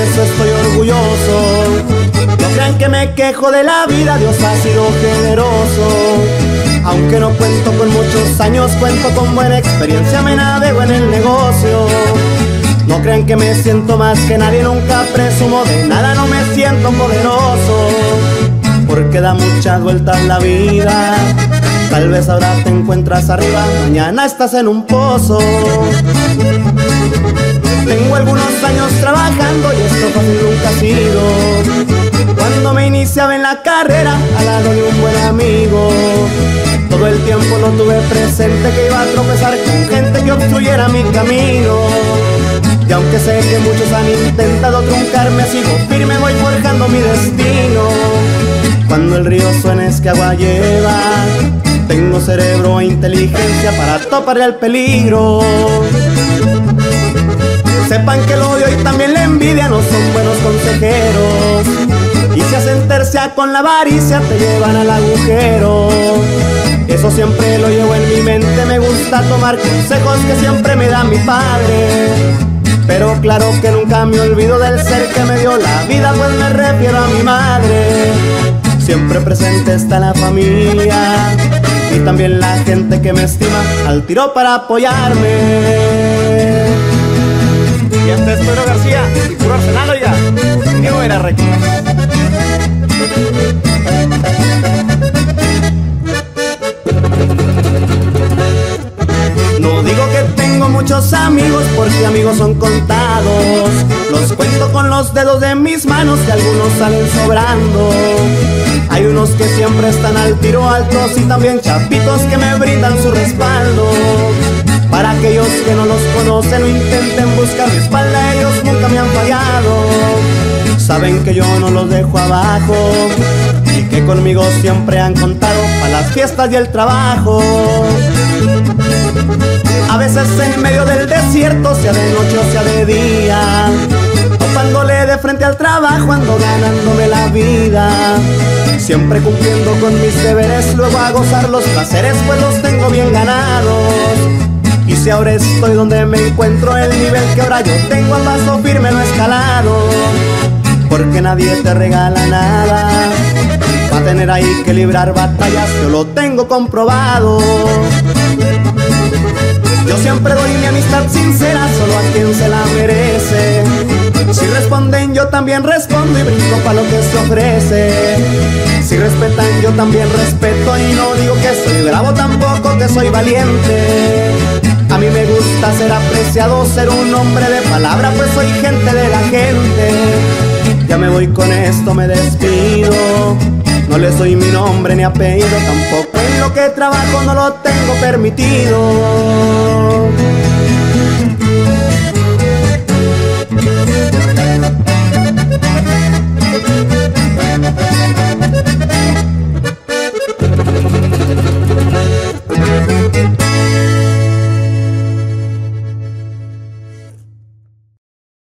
eso estoy orgulloso. No crean que me quejo de la vida, Dios ha sido generoso. Aunque no cuento con muchos años, cuento con buena experiencia, me navego en el negocio. No crean que me siento más que nadie, nunca presumo de nada, no me siento poderoso. Porque da muchas vueltas la vida. Tal vez ahora te encuentras arriba, mañana estás en un pozo. Tengo algunos años trabajando y esto fácil nunca ha sido. Cuando me iniciaba en la carrera, al lado de un buen amigo, todo el tiempo lo tuve presente, que iba a tropezar con gente que obstruyera mi camino. Y aunque sé que muchos han intentado truncarme, sigo firme, voy forjando mi destino. Cuando el río suena es que agua lleva. Tengo cerebro e inteligencia para toparle al peligro. Sepan que el odio y también la envidia no son buenos consejeros. Y si hacen tercia con la avaricia te llevan al agujero. Eso siempre lo llevo en mi mente, me gusta tomar consejos que siempre me da mi padre. Pero claro que nunca me olvido del ser que me dio la vida, pues me refiero a mi madre. Siempre presente está la familia y también la gente que me estima, al tiro para apoyarme. Y este es Pedro García y puro Arsenal, oiga. Diego era récord. No digo que tengo muchos amigos, porque amigos son contados. Los cuento con los dedos de mis manos, que algunos salen sobrando. Hay unos que siempre están al tiro, altos y también chapitos que me brindan su respaldo. Para aquellos que no los conocen o intenten buscar mi espalda, ellos nunca me han fallado. Saben que yo no los dejo abajo y que conmigo siempre han contado para las fiestas y el trabajo. A veces en medio del desierto, sea de noche o sea de día, topándole de frente al trabajo, ando ganándome la vida. Siempre cumpliendo con mis deberes, luego a gozar los placeres, pues los tengo bien ganados. Y si ahora estoy donde me encuentro, el nivel que ahora yo tengo, al paso firme no he escalado. Porque nadie te regala nada, va a tener ahí que librar batallas, yo lo tengo comprobado. Yo siempre doy mi amistad sincera, solo a quien se la merece. Si responden yo también respondo y brinco pa' lo que se ofrece. Si respetan yo también respeto y no digo que soy bravo, tampoco que soy valiente. A mí me gusta ser apreciado, ser un hombre de palabra, pues soy gente de la gente. Ya me voy con esto, me despido. No les doy mi nombre ni apellido, tampoco en lo que trabajo no lo tengo permitido.